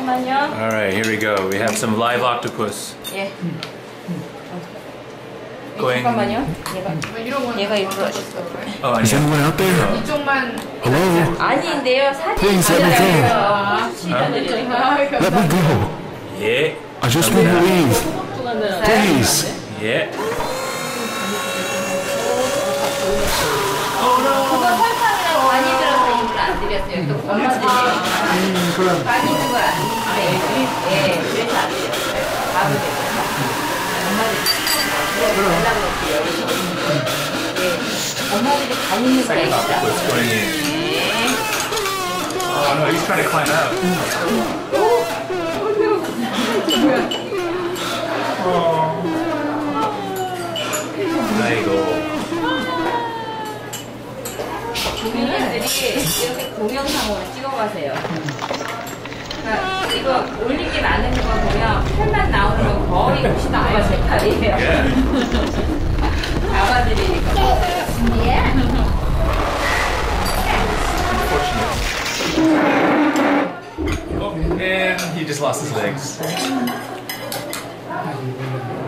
잠깐만요. Alright, here we go. We have some live octopus. 예. Going. 잠깐만요. 얘가 일부러 하셨어. Oh, Is anyone out there? 이쪽만. Hello? 아닌데요. 사진 Please, let me go. 찍어드려요. Let me go. Yeah. I just want to leave. Please. Yeah. 그거 설탕이랑 많이 들어서 입을 안 드렸어요. 또 엄마들이 많이 있는 걸 안 드려요. 예, 그래서 안 드렸어요. 밥을 드렸어요. 엄마들이 엄마들이 간 있는 걸 Second octopus going in. Oh no, he's trying to climb out. 아이고. 주민들이 이렇게 동영상으로 찍어가세요. 그러니까 이거 올린 게 많은 거 보면 팔만 나오는 건 거의 90%가 제 팔이에요. 잡아드리니까. Oh, and he just lost his legs.